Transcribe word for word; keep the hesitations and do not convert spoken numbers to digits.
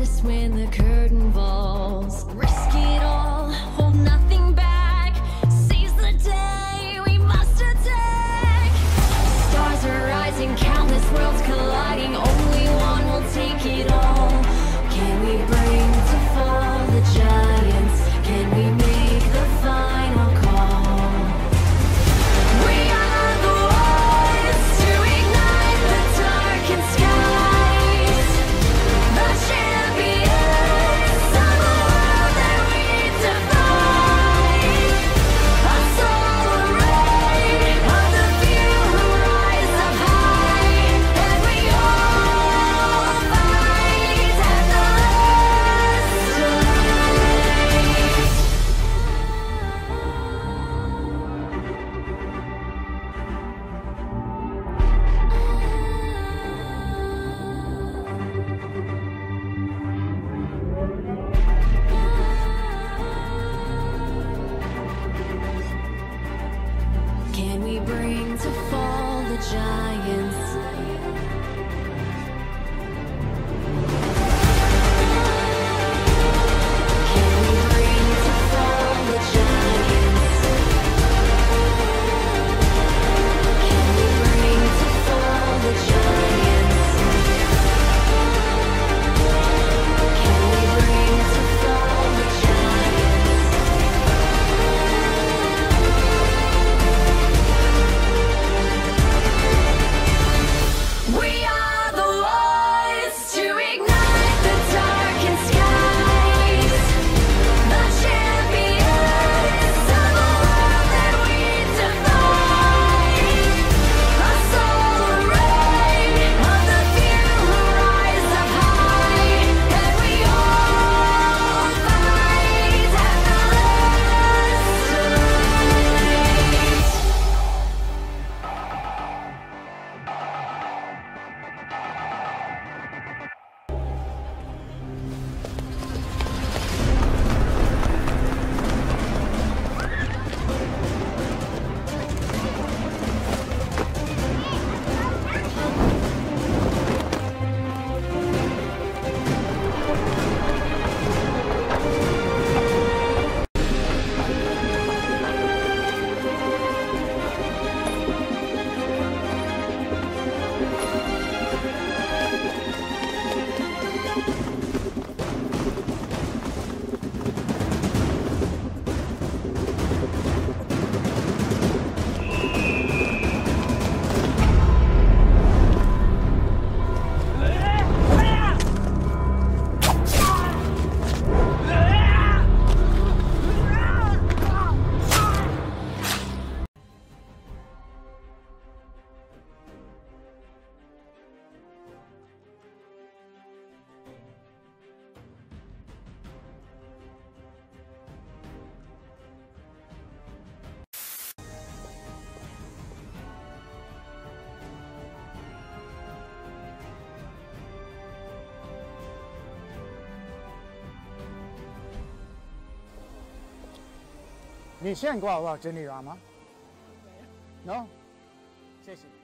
this when the curtain falls. Risk it all, hold nothing back. Seize the day, we must attack. Stars are rising, countless worlds colliding. Only one will take it all. Can we bring to fall the giants? Can we make the final call? We are the ones to ignite the darkened skies. The champions of the world that we defy. A soul array of the few who rise up high. And we all fight at the last Can we bring to fall the giants? Can we bring to fall the giants? Can we bring to fall the giants? Can we bring to fall the giants? We are the ones to ignite the darkened skies. The champions of the world that we defy. A soul array of the few who rise up high. And we all fight at the last 你见过我整理员吗？No，谢谢。